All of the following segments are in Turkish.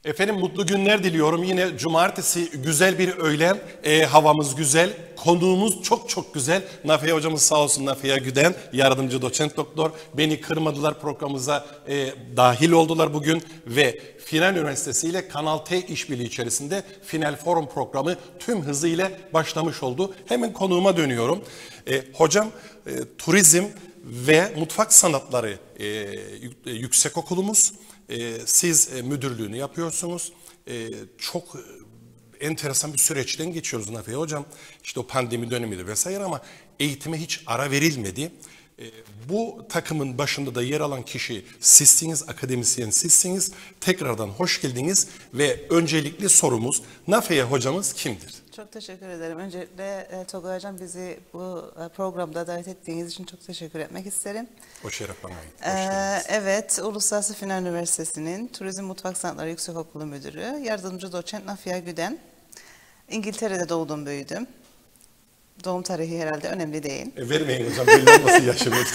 Efendim mutlu günler diliyorum. Yine cumartesi güzel bir öğlen. Havamız güzel. Konuğumuz çok çok güzel. Nafiye hocamız sağ olsun, Nafiye Güden, yardımcı doçent doktor. Beni kırmadılar, programımıza dahil oldular bugün. Ve Final Üniversitesi ile Kanal T işbirliği içerisinde Final Forum programı tüm hızıyla başlamış oldu. Hemen konuğuma dönüyorum. Hocam turizm ve mutfak sanatları yüksek okulumuz. Siz müdürlüğünü yapıyorsunuz. Çok enteresan bir süreçten geçiyoruz Nafiye hocam. İşte o pandemi dönemiydi vesaire ama eğitime hiç ara verilmedi. Bu takımın başında da yer alan kişi sizsiniz, akademisyen sizsiniz. Tekrardan hoş geldiniz ve öncelikli sorumuz Nafiye hocamız kimdir? Çok teşekkür ederim. Öncelikle Tolga Hocam bizi bu programda davet ettiğiniz için çok teşekkür etmek isterim. O şeref bana ait. Hoş geldiniz. Evet, Uluslararası Final Üniversitesi'nin Turizm Mutfak Sanatları Yüksekokulu Müdürü, yardımcı doçent Nafiye Güden. İngiltere'de doğdum, büyüdüm. Doğum tarihi herhalde önemli değil. Vermeyin hocam, belli olmasın yaşımız.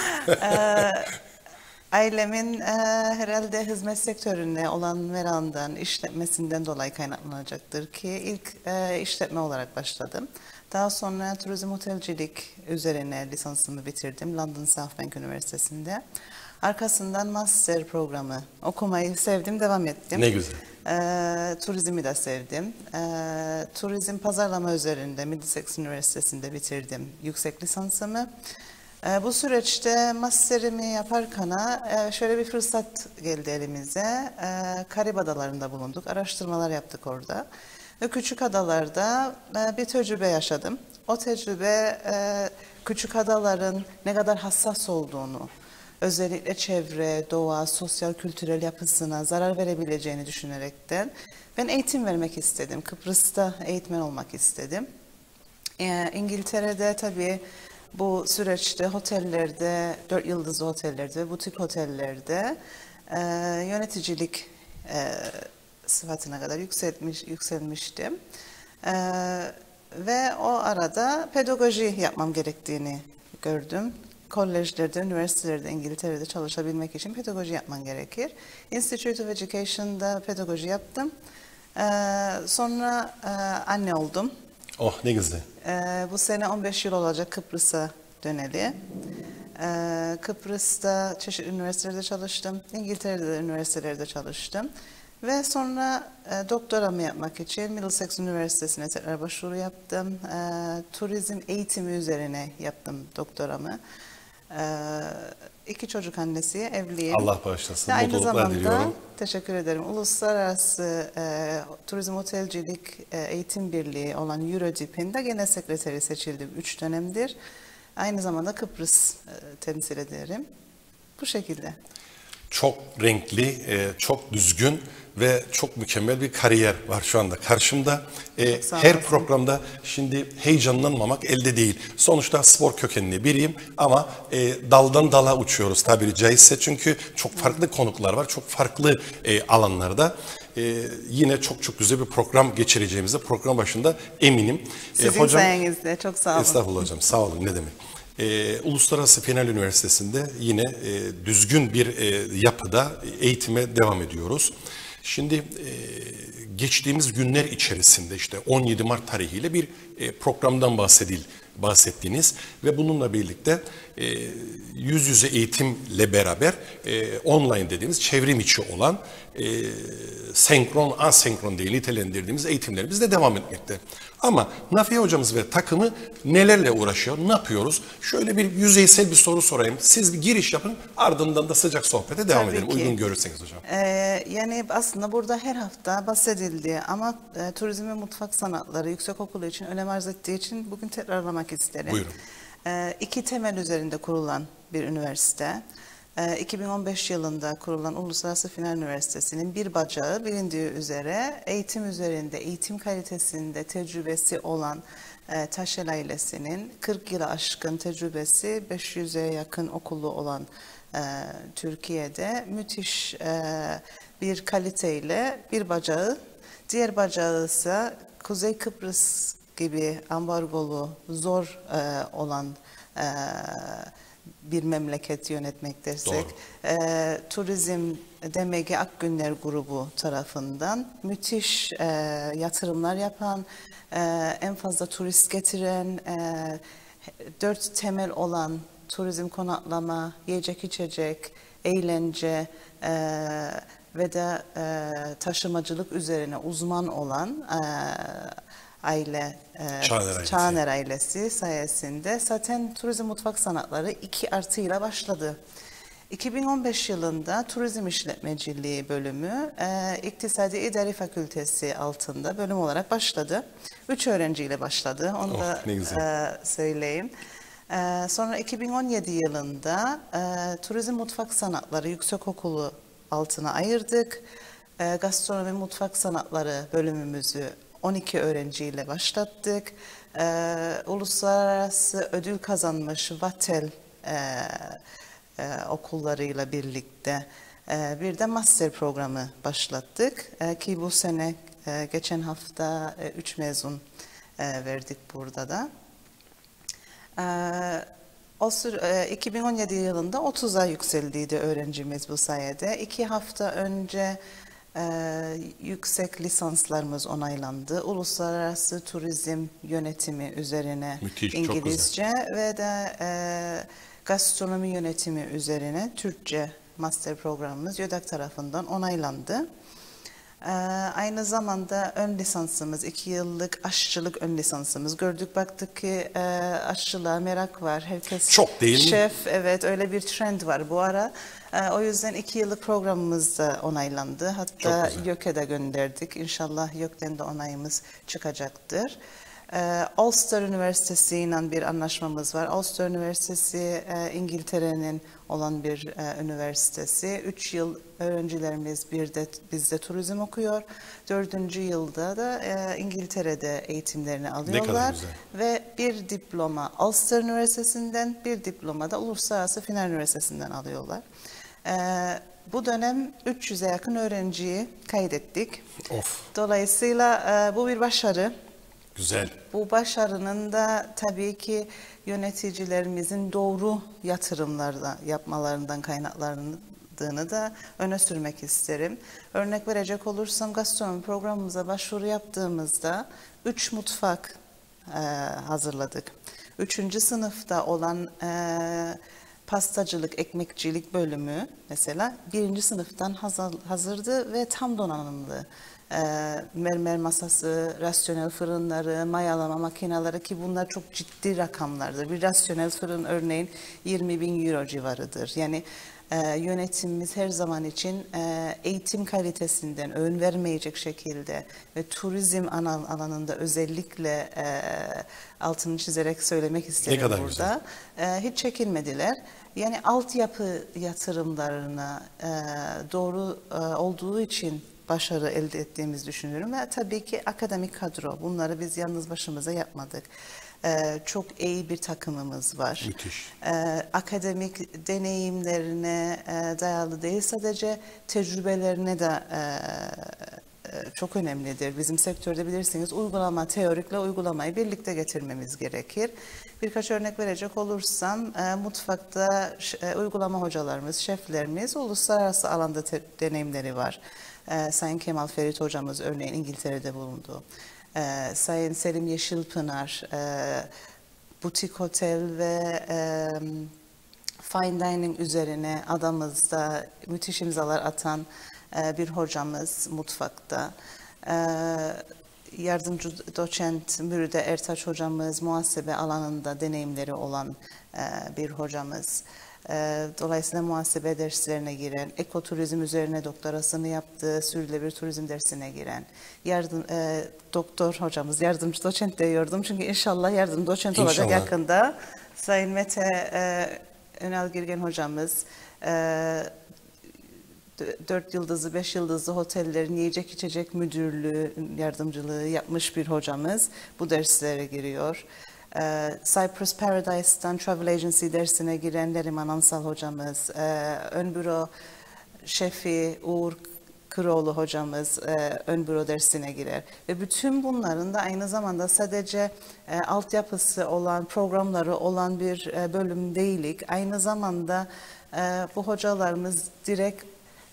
Ailemin herhalde hizmet sektörüne olan merakından, işletmesinden dolayı kaynaklanacaktır ki ilk işletme olarak başladım. Daha sonra turizm otelcilik üzerine lisansımı bitirdim London Southbank Üniversitesi'nde. Arkasından master programı okumayı sevdim, devam ettim. Ne güzel. Turizmi de sevdim. Turizm pazarlama üzerinde Middlesex Üniversitesi'nde bitirdim yüksek lisansımı. Bu süreçte masterimi yaparken şöyle bir fırsat geldi elimize. Karib Adaları'nda bulunduk, araştırmalar yaptık orada. Ve küçük adalarda bir tecrübe yaşadım. O tecrübe küçük adaların ne kadar hassas olduğunu, özellikle çevre, doğa, sosyal, kültürel yapısına zarar verebileceğini düşünerekten ben eğitim vermek istedim. Kıbrıs'ta eğitmen olmak istedim. İngiltere'de tabii bu süreçte otellerde, 4 yıldızlı otellerde, butik otellerde yöneticilik sıfatına kadar yükselmiştim. Ve o arada pedagoji yapmam gerektiğini gördüm. Kolejlerde, üniversitelerde, İngiltere'de çalışabilmek için pedagoji yapman gerekir. Institute of Education'da pedagoji yaptım. Sonra anne oldum. Oh ne güzel. Bu sene 15 yıl olacak Kıbrıs'a döneli. Kıbrıs'ta çeşitli üniversitelerde çalıştım. İngiltere'de de üniversitelerde çalıştım. Ve sonra doktoramı yapmak için Middlesex Üniversitesi'ne tekrar başvuru yaptım. Turizm eğitimi üzerine yaptım doktoramı. 2 çocuk annesi, evliyim. Allah bağışlasın. Aynı zamanda diliyorum. teşekkür ederim. Uluslararası Turizm Otelcilik Eğitim Birliği olan Eurodip'in de genel sekreteri seçildim 3 dönemdir. Aynı zamanda Kıbrıs temsil ederim. Bu şekilde. Çok renkli, çok düzgün ve çok mükemmel bir kariyer var şu anda karşımda. Her programda şimdi heyecanlanmamak elde değil. Sonuçta spor kökenli biriyim ama daldan dala uçuyoruz tabiri caizse. Çünkü çok farklı konuklar var, çok farklı alanlarda. Yine çok çok güzel bir program geçireceğimize program başında eminim. Sizin sayenizde, çok sağ olun. Estağfurullah hocam, sağ olun, ne demek. Uluslararası Final Üniversitesi'nde yine düzgün bir yapıda eğitime devam ediyoruz. Şimdi geçtiğimiz günler içerisinde işte 17 Mart tarihiyle bir programdan bahsettiniz ve bununla birlikte yüz yüze eğitimle beraber online dediğimiz çevrim içi olan senkron, asenkron diye nitelendirdiğimiz eğitimlerimiz de devam etmekte. Ama Nafiye hocamız ve takımı nelerle uğraşıyor, ne yapıyoruz? Şöyle bir yüzeysel bir soru sorayım. Siz bir giriş yapın, ardından da sıcak sohbete devam Tabii edelim. ki. Uygun görürseniz hocam. Yani aslında burada her hafta bahsedildi ama Turizm ve Mutfak Sanatları Yüksekokulu için önem arz ettiği için bugün tekrarlamak isterim. Buyurun. 2 temel üzerinde kurulan bir üniversite. 2015 yılında kurulan Uluslararası Final Üniversitesi'nin bir bacağı bilindiği üzere eğitim üzerinde, eğitim kalitesinde tecrübesi olan Taşel ailesinin 40 yılı aşkın tecrübesi, 500'e yakın okulu olan Türkiye'de müthiş bir kaliteyle bir bacağı, diğer bacağı ise Kuzey Kıbrıs gibi ambargolu, zor olan bir memleket yönetmek dersek. Doğru. Turizm DMG Akgünler grubu tarafından müthiş yatırımlar yapan, en fazla turist getiren, 4 temel olan turizm, konaklama, yiyecek içecek, eğlence ve de taşımacılık üzerine uzman olan aile, Çağner ailesi sayesinde zaten turizm mutfak sanatları 2+ ile başladı. 2015 yılında Turizm İşletmeciliği bölümü İktisadi İdari Fakültesi altında bölüm olarak başladı. 3 öğrenciyle başladı, onu da söyleyeyim. Sonra 2017 yılında Turizm Mutfak Sanatları Yüksekokulu altına ayırdık. Gastronomi Mutfak Sanatları bölümümüzü 12 öğrenciyle başlattık. Uluslararası ödül kazanmış VATEL okullarıyla birlikte bir de master programı başlattık. Ki bu sene geçen hafta 3 mezun verdik burada da. 2017 yılında 30'a yükseldiydi öğrencimiz bu sayede. 2 hafta önce yüksek lisanslarımız onaylandı. Uluslararası turizm yönetimi üzerine müthiş, İngilizce ve de gastronomi yönetimi üzerine Türkçe master programımız YÖDAK tarafından onaylandı. Aynı zamanda ön lisansımız, 2 yıllık aşçılık ön lisansımız. Gördük baktık ki aşçılığa merak var. Herkes çok değil mi? Şef, evet, öyle bir trend var bu ara. O yüzden 2 yıllık programımız da onaylandı. Hatta YÖK'e de gönderdik. İnşallah YÖK'ten de onayımız çıkacaktır. Ulster Üniversitesi ile bir anlaşmamız var. Ulster Üniversitesi İngiltere'nin olan bir üniversitesi. 3 yıl öğrencilerimiz bizde turizm okuyor. 4. yılda da İngiltere'de eğitimlerini alıyorlar. Ne kadar güzel. Ve bir diploma Ulster Üniversitesi'nden, bir diploma da Uluslararası Final Üniversitesi'nden alıyorlar. Bu dönem 300'e yakın öğrenciyi kaydettik. Dolayısıyla bu bir başarı. Güzel. Bu başarının da tabii ki yöneticilerimizin doğru yatırımlar yapmalarından kaynaklandığını da öne sürmek isterim. Örnek verecek olursam gastronomi programımıza başvuru yaptığımızda 3 mutfak hazırladık. 3. sınıfta olan pastacılık, ekmekçilik bölümü mesela 1. sınıftan hazırdı ve tam donanımlı. Mermer masası, rasyonel fırınları, mayalama makineleri, ki bunlar çok ciddi rakamlardır. Bir rasyonel fırın örneğin 20.000 euro civarıdır. Yani yönetimimiz her zaman için eğitim kalitesinden ön vermeyecek şekilde ve turizm alanında özellikle altını çizerek söylemek isterim burada. Hiç çekinmediler. Yani altyapı yatırımlarına doğru olduğu için başarı elde ettiğimizi düşünüyorum ve tabii ki akademik kadro. Bunları biz yalnız başımıza yapmadık. Çok iyi bir takımımız var. Müthiş. Akademik deneyimlerine dayalı değil, sadece tecrübelerine de çok önemlidir. Bizim sektörde bilirsiniz uygulama, teorikle uygulamayı birlikte getirmemiz gerekir. Birkaç örnek verecek olursam mutfakta uygulama hocalarımız, şeflerimiz uluslararası alanda deneyimleri var. Sayın Kemal Ferit hocamız örneğin İngiltere'de bulundu. Sayın Selim Yeşilpınar, butik otel ve fine dining üzerine adamızda müthiş imzalar atan bir hocamız mutfakta. Yardımcı doçent Müride Ertaç hocamız muhasebe alanında deneyimleri olan bir hocamız. Dolayısıyla muhasebe derslerine giren, ekoturizm üzerine doktorasını yaptığı, sürdürülebilir turizm dersine giren, doktor hocamız, yardımcı doçent diyordum çünkü inşallah yardımcı doçent olacak yakında. Sayın Mete Önal Girgen hocamız, 4 yıldızlı, 5 yıldızlı otellerin yiyecek içecek müdürlüğü yardımcılığı yapmış bir hocamız bu derslere giriyor. Cyprus Paradise'dan Travel Agency dersine giren Neriman Ansal hocamız, ön büro şefi Uğur Kıroğlu hocamız ön büro dersine girer. Ve bütün bunların da aynı zamanda sadece altyapısı olan, programları olan bir bölüm değilik. Aynı zamanda bu hocalarımız direkt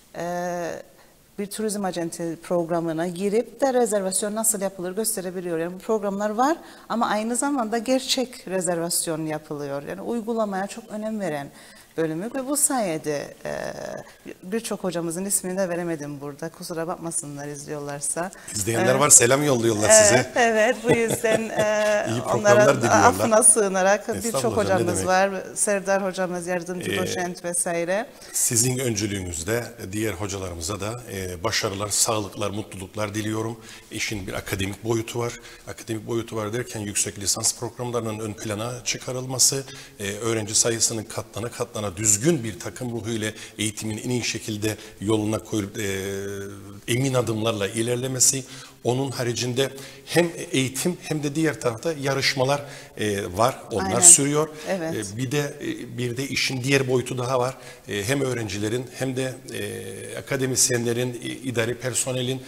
bir turizm acenti programına girip de rezervasyon nasıl yapılır gösterebiliyor. Yani bu programlar var ama aynı zamanda gerçek rezervasyon yapılıyor. Yani uygulamaya çok önem veren bölümü ve bu sayede birçok hocamızın ismini de veremedim burada. Kusura bakmasınlar izliyorlarsa. İzleyenler var, selam yolluyorlar size. Evet, bu yüzden İyi programlar onlara diliyorlar. affına sığınarak birçok Estağfurullah hocam, ne hocamız demek. var. Serdar hocamız, yardımcı doçent vesaire. Sizin öncülüğünüzde diğer hocalarımıza da başarılar, sağlıklar, mutluluklar diliyorum. İşin bir akademik boyutu var. Akademik boyutu var derken yüksek lisans programlarının ön plana çıkarılması, öğrenci sayısının katlana katlana düzgün bir takım ruhuyla eğitimin en iyi şekilde yoluna koyulup emin adımlarla ilerlemesi. Onun haricinde hem eğitim hem de diğer tarafta yarışmalar var. Onlar Aynen. sürüyor. Evet. Bir de işin diğer boyutu daha var. Hem öğrencilerin hem de akademisyenlerin, idari personelin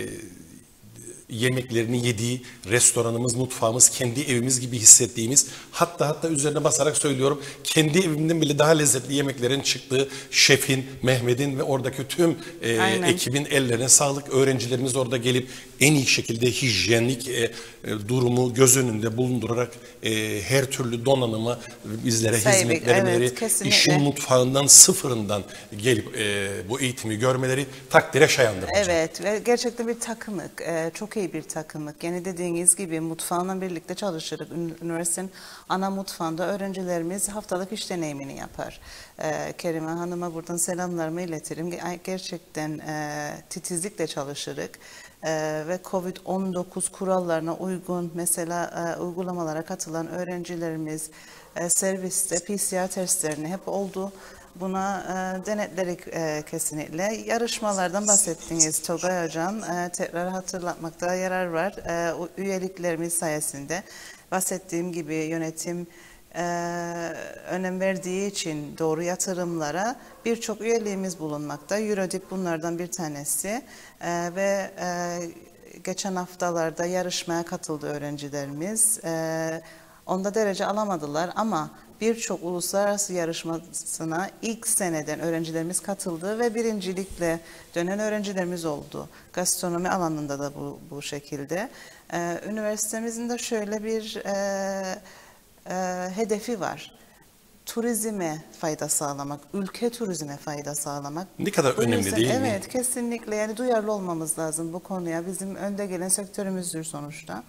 yemeklerini yediği restoranımız, mutfağımız, kendi evimiz gibi hissettiğimiz, hatta üzerine basarak söylüyorum, kendi evimden bile daha lezzetli yemeklerin çıktığı şefin, Mehmet'in ve oradaki tüm ekibin ellerine sağlık. Öğrencilerimiz orada gelip en iyi şekilde hijyenlik durumu göz önünde bulundurarak her türlü donanıma bizlere hizmet vermeleri, evet, işin mutfağından sıfırından gelip bu eğitimi görmeleri takdire şayandır hocam. Evet ve gerçekten bir takımlık, çok iyi bir takımlık. Yani dediğiniz gibi mutfağla birlikte çalışırız. Üniversitenin ana mutfağında öğrencilerimiz haftalık iş deneyimini yapar. Kerime Hanım'a buradan selamlarımı iletirim. Gerçekten titizlikle çalışırız. Ve Covid-19 kurallarına uygun mesela uygulamalara katılan öğrencilerimiz serviste PCR testlerini hep oldu. Buna denetlerik kesinlikle. Yarışmalardan bahsettiniz Togay Hocam. Tekrar hatırlatmakta yarar var. Üyeliklerimiz sayesinde bahsettiğim gibi yönetim önem verdiği için doğru yatırımlara birçok üyeliğimiz bulunmakta. Eurodip bunlardan bir tanesi ve geçen haftalarda yarışmaya katıldı öğrencilerimiz. Onda derece alamadılar ama birçok uluslararası yarışmasına ilk seneden öğrencilerimiz katıldı ve birincilikle dönen öğrencilerimiz oldu. Gastronomi alanında da bu şekilde. Üniversitemizin de şöyle bir hedefi var. Turizme fayda sağlamak, ülke turizme fayda sağlamak. Ne kadar önemli değil mi? Evet, kesinlikle. Yani duyarlı olmamız lazım bu konuya. Bizim önde gelen sektörümüzdür sonuçta.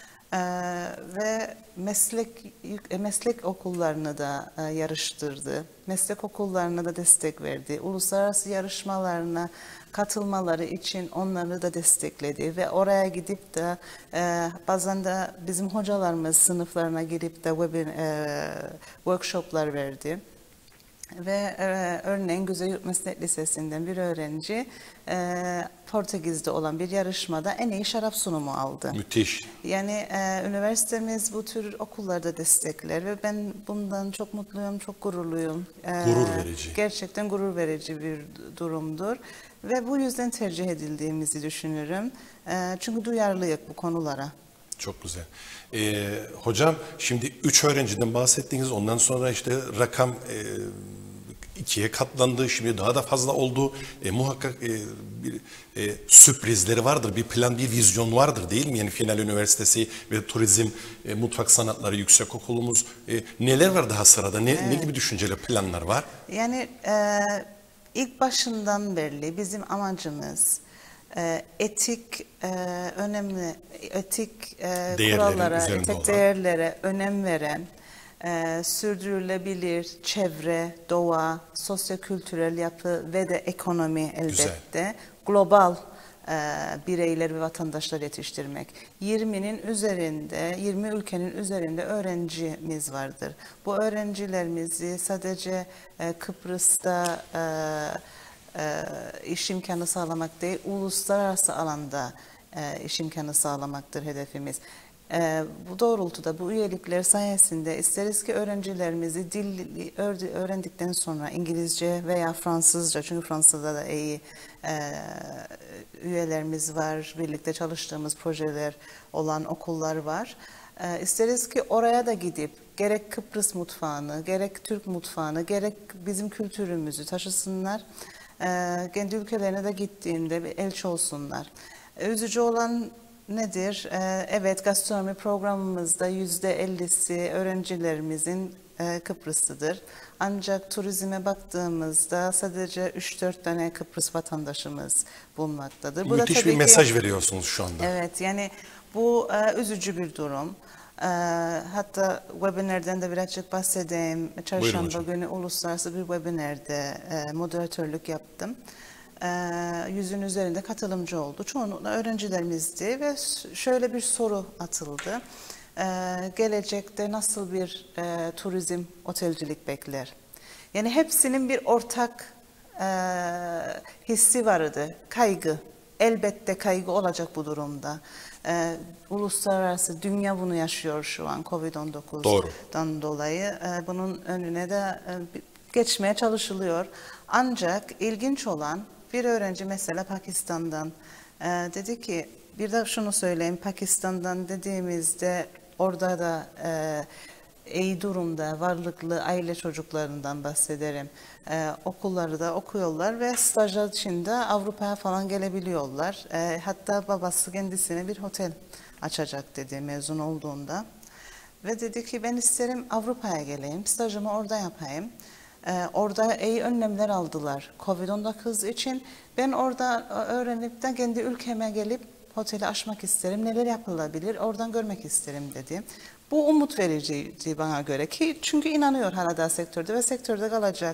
Ve meslek okullarını da yarıştırdı. Meslek okullarına da destek verdi. Uluslararası yarışmalarına katılmaları için onları da destekledi ve oraya gidip de bazen de bizim hocalarımız sınıflarına girip de workshoplar verdi. Ve örneğin Güzel Yurt Meslek Lisesi'nden bir öğrenci Portekiz'de olan bir yarışmada en iyi şarap sunumu aldı. Müthiş. Yani üniversitemiz bu tür okullarda destekler ve ben bundan çok mutluyum, çok gururluyum. Gurur verici. Gerçekten gurur verici bir durumdur ve bu yüzden tercih edildiğimizi düşünüyorum. Çünkü duyarlıyız bu konulara. Çok güzel. Hocam şimdi 3 öğrenciden bahsettiniz. Ondan sonra işte rakam 2'ye katlandı. Şimdi daha da fazla oldu. Muhakkak bir sürprizleri vardır. Bir plan, bir vizyon vardır değil mi? Yani Final Üniversitesi ve Turizm Mutfak Sanatları Yüksekokulumuz. Neler var daha sırada? Ne gibi düşünceler, planlar var? Yani ilk başından beri bizim amacımız etik önemli, etik kurallara, etik değerlere önem veren, sürdürülebilir çevre, doğa, sosyokültürel yapı ve de ekonomi elbette. Güzel. Global bireyler ve vatandaşlar yetiştirmek. 20 ülkenin üzerinde öğrencimiz vardır. Bu öğrencilerimizi sadece Kıbrıs'ta iş imkanı sağlamak değil, uluslararası alanda iş imkanı sağlamaktır hedefimiz. Bu doğrultuda bu üyelikler sayesinde isteriz ki öğrencilerimizi dil öğrendikten sonra İngilizce veya Fransızca, çünkü Fransızca da iyi üyelerimiz var, birlikte çalıştığımız projeler olan okullar var. İsteriz ki oraya da gidip gerek Kıbrıs mutfağını, gerek Türk mutfağını, gerek bizim kültürümüzü taşısınlar. Kendi ülkelerine de gittiğinde bir elçi olsunlar. Üzücü olan nedir? Evet, gastronomi programımızda %50'si öğrencilerimizin Kıbrıslıdır. Ancak turizme baktığımızda sadece 3-4 tane Kıbrıs vatandaşımız bulunmaktadır. Bu Müthiş da tabii bir mesaj veriyorsunuz şu anda. Evet, yani bu üzücü bir durum. Hatta webinardan da birazcık bahsedeyim. Çarşamba günü uluslararası bir webinarda moderatörlük yaptım. 100'ün üzerinde katılımcı oldu. Çoğunlukla öğrencilerimizdi ve şöyle bir soru atıldı. Gelecekte nasıl bir turizm, otelcilik bekler? Yani hepsinin bir ortak hissi vardı. Kaygı. Elbette kaygı olacak bu durumda. Uluslararası dünya bunu yaşıyor şu an Covid-19'dan dolayı. Bunun önüne de geçmeye çalışılıyor. Ancak ilginç olan bir öğrenci mesela Pakistan'dan dedi ki, bir de şunu söyleyeyim, Pakistan'dan dediğimizde orada da iyi durumda, varlıklı aile çocuklarından bahsederim. Okulları da okuyorlar ve staj içinde Avrupa'ya falan gelebiliyorlar. Hatta babası kendisine bir otel açacak dedi mezun olduğunda. Ve dedi ki ben isterim Avrupa'ya geleyim, stajımı orada yapayım. Orada iyi önlemler aldılar Covid-19 için. Ben orada öğrenip de kendi ülkeme gelip oteli açmak isterim. Neler yapılabilir oradan görmek isterim dedi. Bu umut vericiydi bana göre ki çünkü inanıyor hala da sektörde ve sektörde kalacak.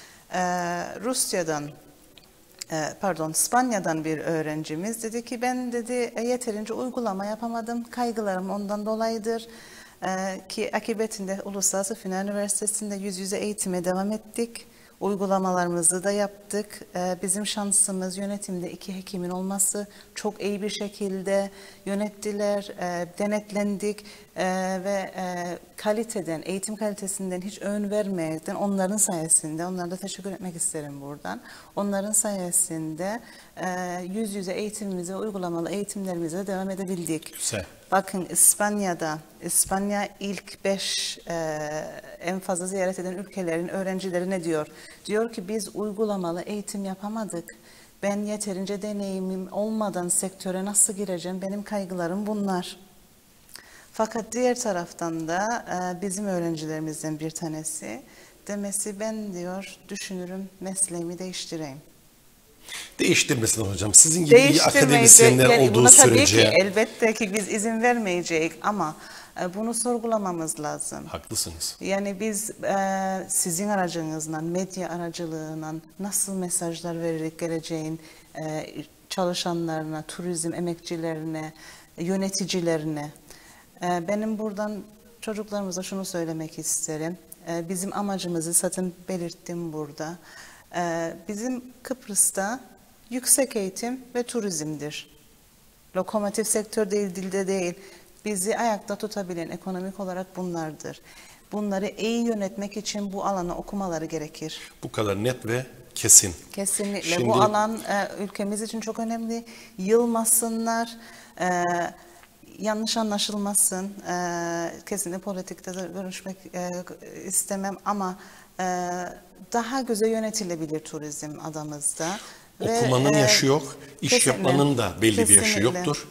İspanya'dan bir öğrencimiz dedi ki ben dedi yeterince uygulama yapamadım. Kaygılarım ondan dolayıdır. Ki akıbetinde Uluslararası Final Üniversitesi'nde yüz yüze eğitime devam ettik. Uygulamalarımızı da yaptık. Bizim şansımız yönetimde 2 hekimin olması, çok iyi bir şekilde yönettiler, denetlendik ve kaliteden, eğitim kalitesinden hiç ön vermekten onların sayesinde, onlara da teşekkür etmek isterim buradan. Onların sayesinde yüz yüze eğitimimize, uygulamalı eğitimlerimize devam edebildik. Güzel. Bakın İspanya ilk 5 en fazla ziyaret eden ülkelerin öğrencileri ne diyor? Diyor ki biz uygulamalı eğitim yapamadık. Ben yeterince deneyimim olmadan sektöre nasıl gireceğim? Benim kaygılarım bunlar. Fakat diğer taraftan da bizim öğrencilerimizden bir tanesi demesi ben diyor düşünürüm mesleğimi değiştireyim. Değiştirmesin hocam. Sizin gibi iyi akademisyenler yani olduğu sürece. Tabii ki elbette ki biz izin vermeyeceğiz ama bunu sorgulamamız lazım. Haklısınız. Yani biz sizin aracınızla, medya aracılığıyla nasıl mesajlar vererek geleceğin çalışanlarına, turizm emekçilerine, yöneticilerine. Benim buradan çocuklarımıza şunu söylemek isterim. Bizim amacımızı zaten belirttim burada. Bizim Kıbrıs'ta yüksek eğitim ve turizmdir. Lokomotif sektör değil, dilde değil. Bizi ayakta tutabilen ekonomik olarak bunlardır. Bunları iyi yönetmek için bu alanı okumaları gerekir. Bu kadar net ve kesin. Kesinlikle. Şimdi, bu alan ülkemiz için çok önemli. Yılmasınlar, yanlış anlaşılmasın. Kesinlikle politikte de görüşmek istemem ama daha güzel yönetilebilir turizm adamızda. Okumanın yaşı yok, iş kesinlikle, yapmanın da belli bir yaşı kesinlikle yoktur.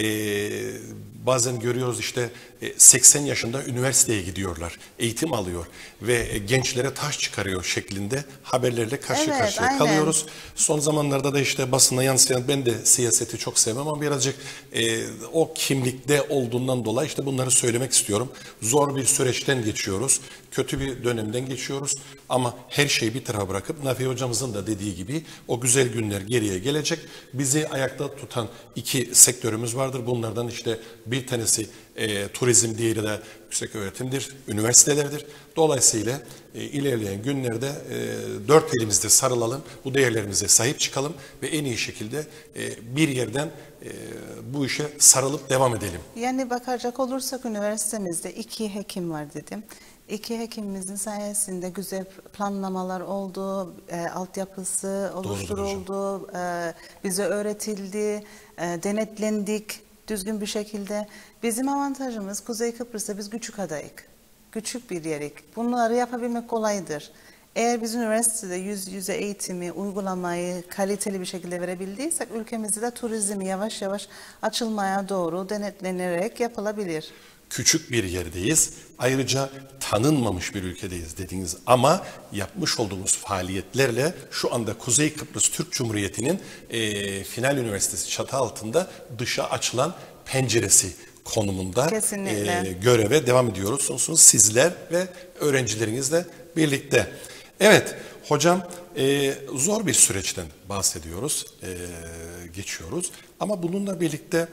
Bazen görüyoruz işte 80 yaşında üniversiteye gidiyorlar, eğitim alıyor ve gençlere taş çıkarıyor şeklinde haberlerle karşı karşıya aynen kalıyoruz. Son zamanlarda da işte basına yansıyan, ben de siyaseti çok sevmem ama birazcık o kimlikte olduğundan dolayı işte bunları söylemek istiyorum. Zor bir süreçten geçiyoruz, kötü bir dönemden geçiyoruz ama her şeyi bir tarafa bırakıp Nafiye hocamızın da dediği gibi o güzel günler geriye gelecek. Bizi ayakta tutan 2 sektörümüz vardır. Bunlardan işte bir tanesi turizm, diğeri de yüksek öğretimdir, üniversitelerdir. Dolayısıyla ilerleyen günlerde dört elimizde sarılalım, bu değerlerimize sahip çıkalım ve en iyi şekilde bir yerden bu işe sarılıp devam edelim. Yani bakacak olursak üniversitemizde 2 hekim var dedim. 2 hekimimizin sayesinde güzel planlamalar oldu, altyapısı oluşturuldu, bize öğretildi, denetlendik düzgün bir şekilde. Bizim avantajımız Kuzey Kıbrıs'ta biz küçük adayık, küçük bir yerik. Bunları yapabilmek kolaydır. Eğer biz üniversitede yüz yüze eğitimi, uygulamayı kaliteli bir şekilde verebildiysek ülkemizde de turizmi yavaş yavaş açılmaya doğru denetlenerek yapılabilir. Küçük bir yerdeyiz. Ayrıca tanınmamış bir ülkedeyiz dediğiniz ama yapmış olduğumuz faaliyetlerle şu anda Kuzey Kıbrıs Türk Cumhuriyeti'nin Final Üniversitesi çatı altında dışa açılan penceresi konumunda göreve devam ediyoruz. Sonsuz sizler ve öğrencilerinizle birlikte. Evet hocam, zor bir süreçten bahsediyoruz, geçiyoruz ama bununla birlikte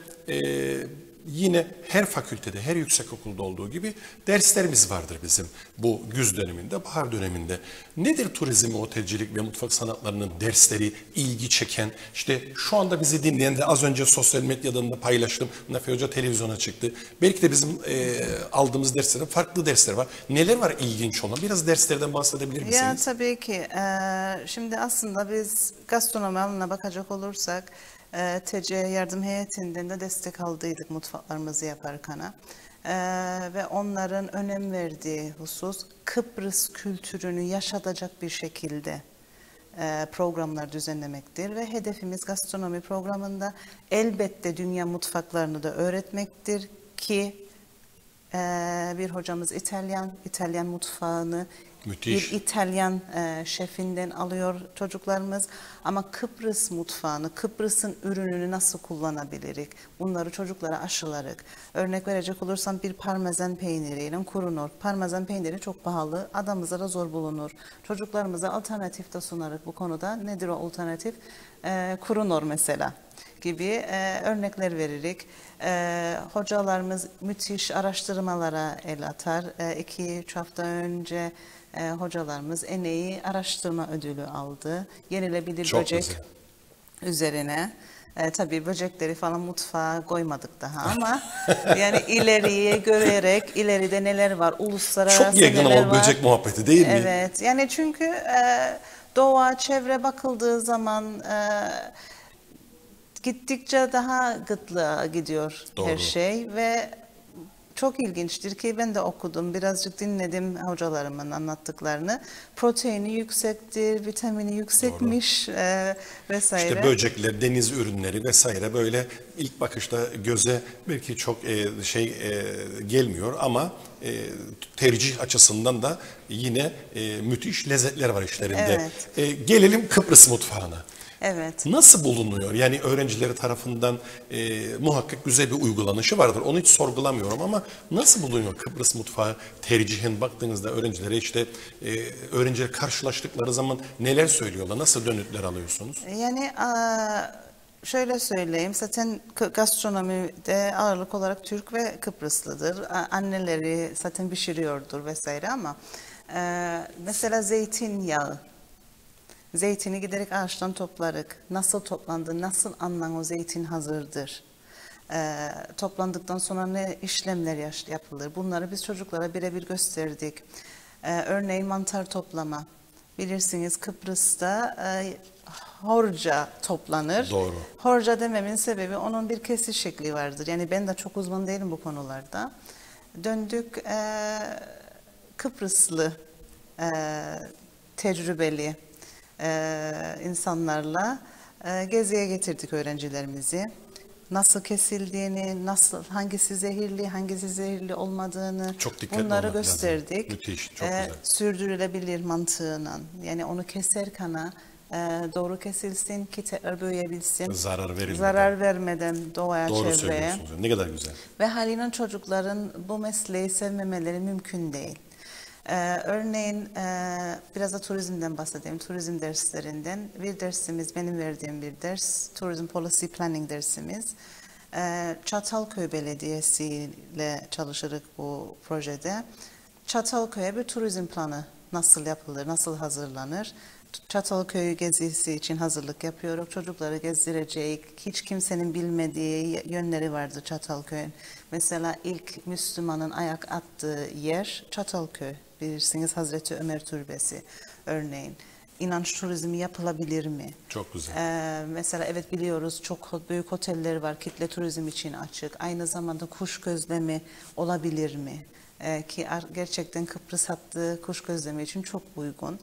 yine her fakültede, her yüksekokulda olduğu gibi derslerimiz vardır bizim bu güz döneminde, bahar döneminde. Nedir turizm, otelcilik ve mutfak sanatlarının dersleri, ilgi çeken? İşte şu anda bizi dinleyen de az önce sosyal medyadan da paylaştım. Nafiye Hoca televizyona çıktı. Belki de bizim aldığımız derslerin farklı dersler var. Neler var ilginç olan? Biraz derslerden bahsedebilir misiniz? Ya tabii ki. Şimdi aslında biz gastronomi alanına bakacak olursak TC yardım heyetinden de destek aldıydık mutfaklarımızı yaparken. Ve onların önem verdiği husus Kıbrıs kültürünü yaşatacak bir şekilde programlar düzenlemektir. Ve hedefimiz gastronomi programında elbette dünya mutfaklarını da öğretmektir ki bir hocamız İtalyan mutfağını Müthiş. bir İtalyan şefinden alıyor çocuklarımız. Ama Kıbrıs mutfağını, Kıbrıs'ın ürününü nasıl kullanabiliriz? Bunları çocuklara aşılarak. Örnek verecek olursam bir parmesan peyniriyle kurunur. Parmesan peyniri çok pahalı, adamıza da zor bulunur. Çocuklarımıza alternatif de sunarız bu konuda. Nedir o alternatif? Kurunur mesela gibi örnekler veririk. Hocalarımız müthiş araştırmalara el atar. 2-3 hafta önce hocalarımız en iyi araştırma ödülü aldı. Yenilebilir çok böcek güzel. üzerine. Tabii böcekleri falan mutfağa koymadık daha ama yani ileriye görerek ileride neler var, uluslararası Çok yakın neler ama var. böcek muhabbeti değil mi? Evet, yani çünkü doğa, çevre bakıldığı zaman gittikçe daha gıtlığa gidiyor Doğru. her şey ve çok ilginçtir ki ben de okudum, birazcık dinledim hocalarımın anlattıklarını. Proteini yüksektir, vitamini yüksekmiş vesaire. İşte böcekler, deniz ürünleri vesaire böyle ilk bakışta göze belki çok gelmiyor ama tercih açısından da yine müthiş lezzetler var işlerinde. Evet. Gelelim Kıbrıs mutfağına. Evet. Nasıl bulunuyor? Yani öğrencileri tarafından muhakkak güzel bir uygulanışı vardır. Onu hiç sorgulamıyorum ama nasıl bulunuyor Kıbrıs mutfağı tercihen baktığınızda öğrencilere işte öğrenciler karşılaştıkları zaman neler söylüyorlar? Nasıl dönütler alıyorsunuz? Yani şöyle söyleyeyim, zaten gastronomide ağırlık olarak Türk ve Kıbrıslıdır. Anneleri zaten pişiriyordur vesaire ama mesela zeytinyağı. Zeytini giderek ağaçtan toplarık. Nasıl toplandı, nasıl alınan o zeytin hazırdır? Toplandıktan sonra ne işlemler yapılır? Bunları biz çocuklara birebir gösterdik. Örneğin mantar toplama. Bilirsiniz Kıbrıs'ta horca toplanır. Doğru. Horca dememin sebebi onun bir kesiş şekli vardır. Yani ben de çok uzman değilim bu konularda. Döndük Kıbrıslı tecrübeli insanlarla geziye getirdik öğrencilerimizi. Nasıl kesildiğini, hangisi zehirli olmadığını bunları gösterdik. Müthiş, çok güzel. Sürdürülebilir mantığıyla. Yani onu keserken doğru kesilsin ki tekrar büyüyebilsin. Zarar vermeden doğaya, doğru çevreye. Söylüyorsunuz. Ne kadar güzel. Ve haliyle çocukların bu mesleği sevmemeleri mümkün değil. Örneğin biraz da turizmden bahsedeyim. Turizm derslerinden bir dersimiz, benim verdiğim bir ders. Tourism Policy Planning dersimiz. Çatalköy Belediyesi ile çalışırız bu projede. Çatalköy'e bir turizm planı nasıl yapılır, nasıl hazırlanır? Çatalköy gezisi için hazırlık yapıyoruz. Çocukları gezdirecek, hiç kimsenin bilmediği yönleri vardı Çatalköy'ün. Mesela ilk Müslümanın ayak attığı yer Çatalköy. Bilirsiniz Hazreti Ömer Türbesi örneğin. İnanç turizmi yapılabilir mi? Çok güzel. Mesela evet biliyoruz çok büyük oteller var kitle turizm için açık. Aynı zamanda kuş gözlemi olabilir mi? Ki gerçekten Kıbrıs hattı kuş gözlemi için çok uygun.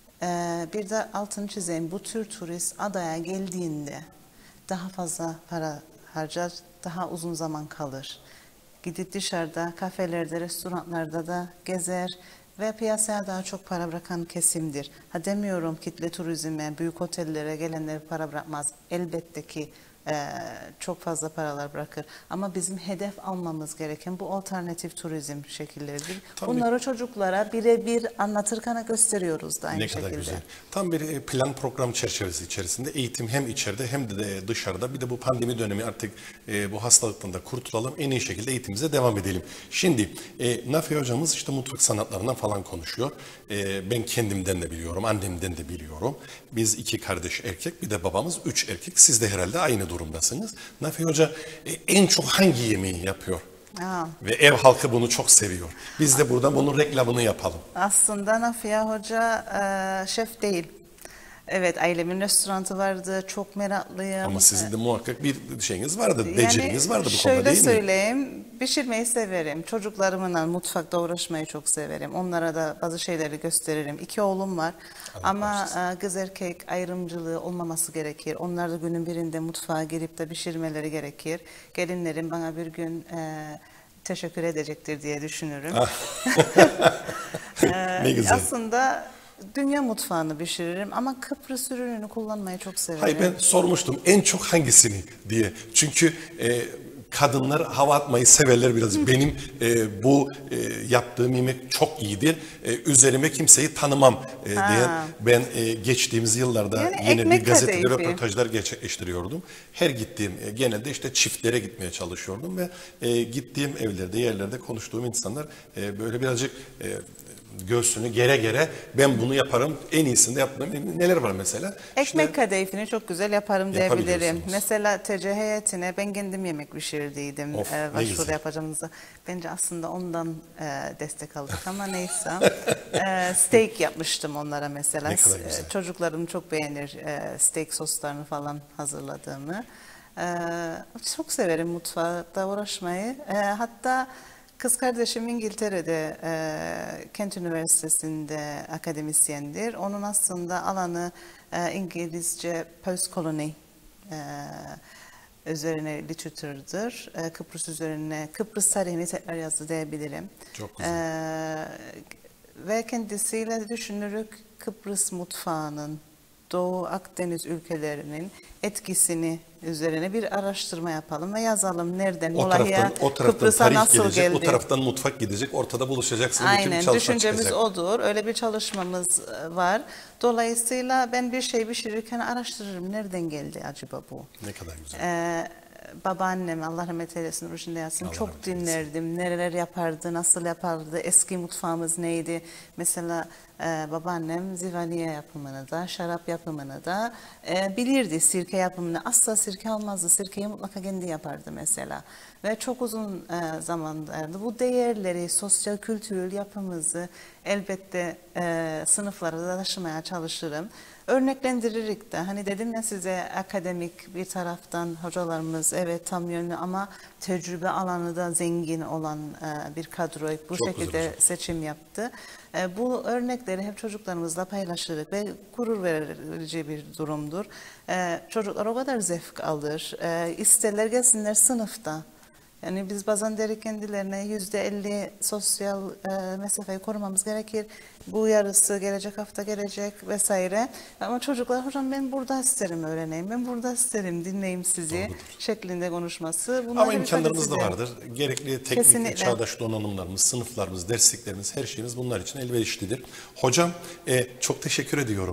Bir de altını çizeyim, bu tür turist adaya geldiğinde daha fazla para harcar, daha uzun zaman kalır. Gidip dışarıda, kafelerde, restoranlarda da gezer ve piyasaya daha çok para bırakan kesimdir. Ha demiyorum kitle turizme, büyük otellere gelenler para bırakmaz. Elbette ki çok fazla paralar bırakır. Ama bizim hedef almamız gereken bu alternatif turizm şekilleridir. Tabii. Bunları çocuklara birebir anlatırken gösteriyoruz da aynı Ne şekilde. kadar güzel. Tam bir plan program çerçevesi içerisinde eğitim hem içeride hem de dışarıda. Bir de bu pandemi dönemi artık bu hastalıktan da kurtulalım. En iyi şekilde eğitimimize devam edelim. Şimdi Nafiye hocamız işte mutfak sanatlarından falan konuşuyor. Ben kendimden de biliyorum, annemden de biliyorum. Biz 2 kardeş erkek, bir de babamız 3 erkek. Siz de herhalde aynı durumdasınız. Nafiye Hoca en çok hangi yemeği yapıyor? Ve ev halkı bunu çok seviyor. Biz de buradan bunun reklamını yapalım. Aslında Nafiye Hoca şef değil. Evet, ailemin restoranı vardı, çok meraklıyım. Ama sizin de muhakkak bir şeyiniz vardı, beceriniz vardı bu konuda değil mi? Şöyle söyleyeyim, pişirmeyi severim. Çocuklarımla mutfakta uğraşmayı çok severim. Onlara da bazı şeyleri gösteririm. 2 oğlum var. Ama kız erkek ayrımcılığı olmaması gerekir. Onlar da günün birinde mutfağa girip de pişirmeleri gerekir. Gelinlerim bana bir gün teşekkür edecektir diye düşünürüm. Ne güzel. Aslında dünya mutfağını pişiririm ama Kıbrıs ürününü kullanmayı çok severim. Hayır, ben sormuştum en çok hangisini diye. Çünkü kadınlar hava atmayı severler biraz. Benim bu yaptığım yemek çok iyidir. Üzerime kimseyi tanımam diyen ben geçtiğimiz yıllarda Yani yine bir gazetede kadayıfı. röportajlar gerçekleştiriyordum. Her gittiğim genelde işte çiftlere gitmeye çalışıyordum ve gittiğim evlerde, yerlerde konuştuğum insanlar böyle birazcık göğsünü gere gere ben bunu yaparım, en iyisini de yaptım. Neler var mesela? Ekmek kadayıfını çok güzel yaparım diyebilirim. Yapabiliyorsunuz. Mesela TC heyetine ben kendim yemek pişirdiydim. Of, ne Başvuru güzel. yapacağımızda. Bence aslında ondan destek aldık ama neyse. Steak yapmıştım onlara mesela. Ne kadar güzel. Çocuklarım çok beğenir steak soslarını falan hazırladığımı. Çok severim mutfakta uğraşmayı. Hatta kız kardeşim İngiltere'de Kent Üniversitesi'nde akademisyendir. Onun aslında alanı İngilizce postkoloni üzerine literatürdür. Kıbrıs üzerine, Kıbrıs tarihini tekrar yazdı diyebilirim. Çok güzel. Ve kendisiyle düşünürük Kıbrıs mutfağının Doğu Akdeniz ülkelerinin etkisini üzerine bir araştırma yapalım ve yazalım nereden O taraftan Kıbrıs'a tarih nasıl gelecek, geldi. o taraftan mutfak gidecek, ortada buluşacaksınız. Bütün bir Aynen, çalışma düşüncemiz çıkacak. odur. Öyle bir çalışmamız var. Dolayısıyla ben bir şey pişirirken araştırırım. Nereden geldi acaba bu? Ne kadar güzel. Babaannem Allah rahmet eylesin, ruhunda yatsın, Allah çok rahmet eylesin. dinlerdim. Nereler yapardı, nasıl yapardı, eski mutfağımız neydi? Mesela babaannem zivaniye yapımını da, şarap yapımını da bilirdi, sirke yapımını. Asla sirke almazdı, sirkeyi mutlaka kendi yapardı mesela. Ve çok uzun zamanlardı. Bu değerleri, sosyal kültürel yapımızı elbette sınıflara da taşımaya çalışırım. Örneklendiririk de, hani dedim ya size, akademik bir taraftan hocalarımız evet tam yönlü ama tecrübe alanı da zengin olan bir kadroyu bu Çok şekilde güzel hocam. seçim yaptı. Bu örnekleri hep çocuklarımızla paylaşırız ve gurur verici bir durumdur. Çocuklar o kadar zevk alır, isterler gelsinler sınıfta. Yani biz bazen derik kendilerine %50 sosyal mesafeyi korumamız gerekir. Bu yarısı gelecek hafta gelecek vesaire. Ama çocuklar hocam ben burada isterim öğreneyim, ben burada isterim dinleyeyim sizi şeklinde konuşması. Bunlar Ama bir imkanlarımız da tabii vardır. Gerekli teknik, Kesinlikle. çağdaş donanımlarımız, sınıflarımız, dersliklerimiz, her şeyimiz bunlar için elverişlidir. Hocam çok teşekkür ediyorum.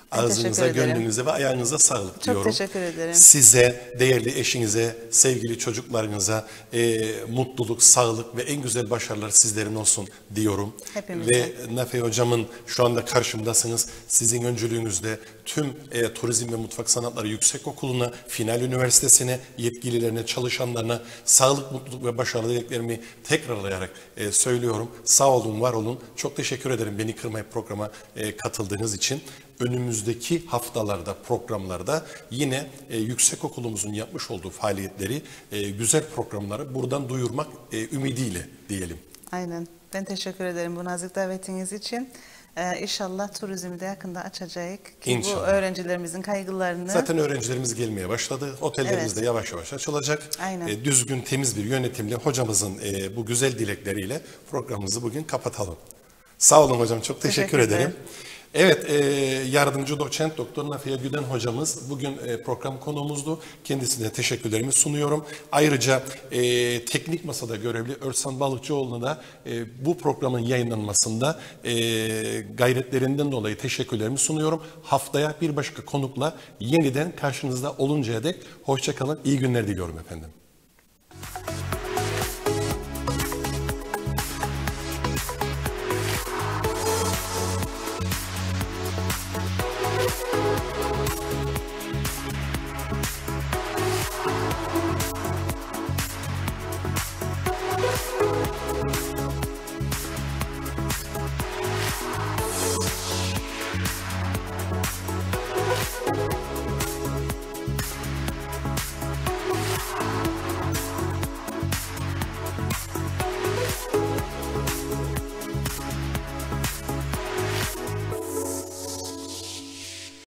Ağzınıza, teşekkür ederim. gönlünüze ve ayağınıza sağlık Çok diyorum. teşekkür ederim. Size, değerli eşinize, sevgili çocuklarınıza mutluluk, sağlık ve en güzel başarılar sizlerin olsun diyorum. Hepimize. Ve Nafiye Hocam'ın şu anda karşımdasınız. Sizin öncülüğünüzde tüm Turizm ve Mutfak Sanatları Yüksekokulu'na, Final Üniversitesi'ne, yetkililerine, çalışanlarına sağlık, mutluluk ve başarı dileklerimi tekrarlayarak söylüyorum. Sağ olun, var olun. Çok teşekkür ederim beni kırmayıp programa katıldığınız için. Önümüzdeki haftalarda, programlarda yine yüksekokulumuzun yapmış olduğu faaliyetleri, güzel programları buradan duyurmak ümidiyle diyelim. Aynen. Ben teşekkür ederim bu nazik davetiniz için. İnşallah turizmi de yakında açacak. Ki İnşallah. bu öğrencilerimizin kaygılarını... Zaten öğrencilerimiz gelmeye başladı. Otellerimiz de yavaş yavaş açılacak. Aynen. Düzgün, temiz bir yönetimle hocamızın bu güzel dilekleriyle programımızı bugün kapatalım. Sağ olun hocam, çok teşekkür Teşekkürler. ederim. Evet, yardımcı doçent doktor Nafiye Güden hocamız bugün program konuğumuzdu. Kendisine teşekkürlerimi sunuyorum. Ayrıca teknik masada görevli Örsan Balıkçıoğlu'na da bu programın yayınlanmasında gayretlerinden dolayı teşekkürlerimi sunuyorum. Haftaya bir başka konukla yeniden karşınızda oluncaya dek hoşça kalın, iyi günler diliyorum efendim.